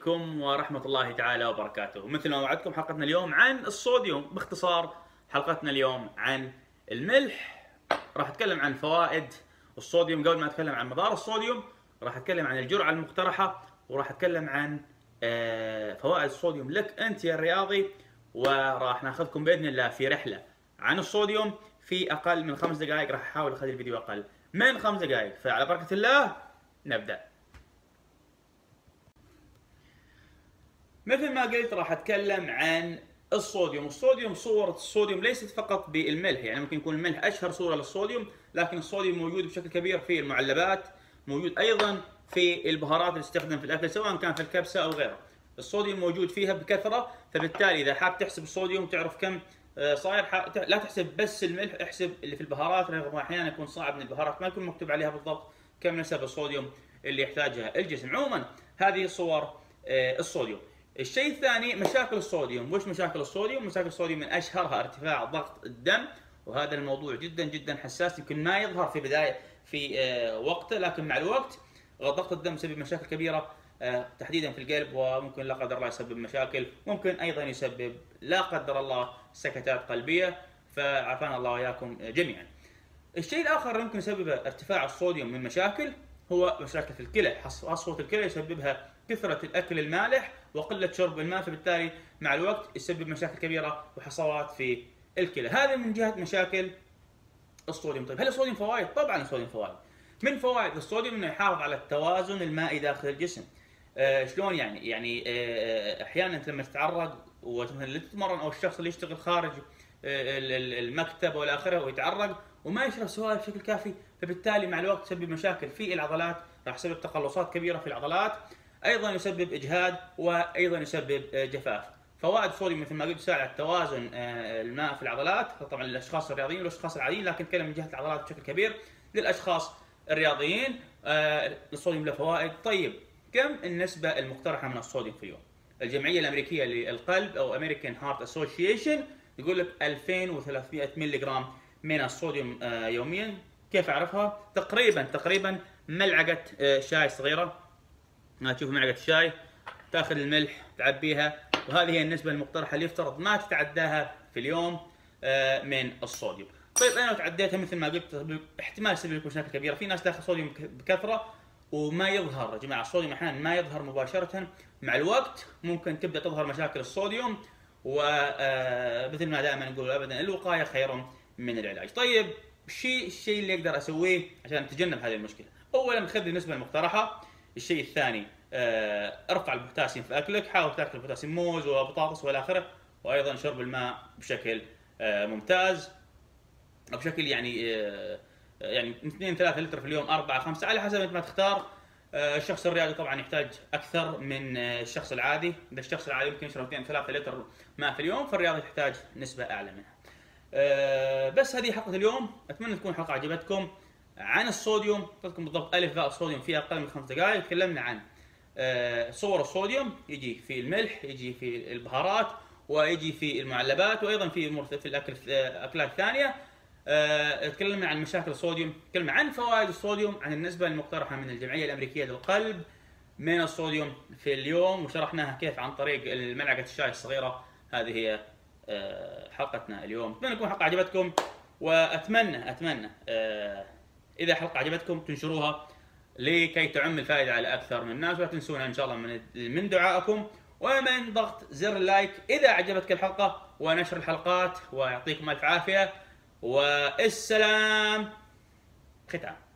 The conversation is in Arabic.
عليكم ورحمة الله تعالى وبركاته. مثل ما وعدتكم حلقتنا اليوم عن الصوديوم. باختصار حلقتنا اليوم عن الملح. راح اتكلم عن فوائد الصوديوم. قبل ما اتكلم عن مضار الصوديوم راح اتكلم عن الجرعة المقترحة، وراح اتكلم عن فوائد الصوديوم لك انت يا الرياضي. وراح ناخذكم باذن الله في رحلة عن الصوديوم في اقل من 5 دقائق. راح احاول اخلي الفيديو اقل من 5 دقائق، فعلى بركة الله نبدأ. مثل ما قلت راح اتكلم عن الصوديوم. صورة الصوديوم ليست فقط بالملح، يعني ممكن يكون الملح اشهر صورة للصوديوم، لكن الصوديوم موجود بشكل كبير في المعلبات، موجود ايضا في البهارات اللي تستخدم في الاكل سواء كان في الكبسة او غيره. الصوديوم موجود فيها بكثرة، فبالتالي اذا حاب تحسب الصوديوم تعرف كم صاير، لا تحسب بس الملح، احسب اللي في البهارات، رغم احيانا يكون صعب ان البهارات ما يكون مكتوب عليها بالضبط كم نسب الصوديوم اللي يحتاجها الجسم. عموما هذه صور الصوديوم. الشيء الثاني مشاكل الصوديوم. وش مشاكل الصوديوم؟ مشاكل الصوديوم من اشهرها ارتفاع ضغط الدم، وهذا الموضوع جدا جدا حساس، يمكن ما يظهر في بدايه في وقته، لكن مع الوقت ضغط الدم يسبب مشاكل كبيره تحديدا في القلب، وممكن لا قدر الله يسبب مشاكل، ممكن ايضا يسبب لا قدر الله سكتات قلبيه، فعافانا الله واياكم جميعا. الشيء الاخر يمكن يسبب ارتفاع الصوديوم من مشاكل هو مشاكل في الكلى. حصوة الكلى يسببها كثرة الأكل المالح وقلة شرب الماء، فبالتالي مع الوقت يسبب مشاكل كبيرة وحصوات في الكلى. هذا من جهة مشاكل الصوديوم. طيب هل الصوديوم فوائد؟ طبعا الصوديوم فوائد. من فوائد الصوديوم انه يحافظ على التوازن المائي داخل الجسم. شلون يعني احيانا انت لما تتعرق ومثلا اللي تتمرن او الشخص اللي يشتغل خارج المكتب والى اخره ويتعرق وما يشرب سوائل بشكل كافي، فبالتالي مع الوقت يسبب مشاكل في العضلات، راح يسبب تقلصات كبيره في العضلات، ايضا يسبب اجهاد، وايضا يسبب جفاف. فوائد الصوديوم مثل ما قلت يساعد على توازن الماء في العضلات، طبعا للاشخاص الرياضيين والاشخاص العاديين، لكن نتكلم من جهه العضلات بشكل كبير للاشخاص الرياضيين. الصوديوم له فوائد. طيب كم النسبه المقترحه من الصوديوم في اليوم؟ الجمعيه الامريكيه للقلب او امريكان هارت اسوشيشن يقول لك 2300 ملغ جرام من الصوديوم يوميا. كيف اعرفها؟ تقريبا ملعقه شاي صغيره. تشوف ملعقه الشاي، تاخذ الملح تعبيها، وهذه هي النسبه المقترحه اللي يفترض ما تتعداها في اليوم من الصوديوم. طيب انا لو تعديتها مثل ما قلت احتمال يسبب لك مشاكل كبيره. في ناس تاخذ صوديوم بكثره وما يظهر. يا جماعه الصوديوم احيانا ما يظهر مباشره، مع الوقت ممكن تبدا تظهر مشاكل الصوديوم، ومثل ما دائما نقول ابدا الوقايه خير من العلاج. طيب الشيء اللي اقدر اسويه عشان اتجنب هذه المشكله؟ اولا خذ النسبه المقترحه. الشيء الثاني ارفع البوتاسيوم في اكلك، حاول تاكل بوتاسيوم موز وبطاطس والى اخره، وايضا شرب الماء بشكل ممتاز، او بشكل يعني 2 3 لتر في اليوم، 4 5 على حسب انت ما تختار. الشخص الرياضي طبعا يحتاج اكثر من الشخص العادي. اذا الشخص العادي يمكن يشرب 2 3 لتر ماء في اليوم، فالرياضي يحتاج نسبه اعلى منها. بس هذه حلقه اليوم، اتمنى تكون حلقه عجبتكم عن الصوديوم. قلتلكم بالضبط الف باء الصوديوم في اقل من 5 دقائق. تكلمنا عن صور الصوديوم، يجي في الملح، يجي في البهارات، ويجي في المعلبات، وايضا في الاكل اكلات ثانيه. تكلمنا عن مشاكل الصوديوم، تكلمنا عن فوائد الصوديوم، عن النسبه المقترحه من الجمعيه الامريكيه للقلب من الصوديوم في اليوم، وشرحناها كيف عن طريق ملعقه الشاي الصغيره. هذه هي حلقتنا اليوم. اتمنى تكون حلقه عجبتكم، واتمنى اذا حلقه عجبتكم تنشروها لكي تعم الفائده على اكثر من الناس، ولا تنسونا ان شاء الله من دعائكم ومن ضغط زر اللايك اذا عجبتك الحلقه، ونشر الحلقات. ويعطيكم الف عافيه، والسلام. ختام.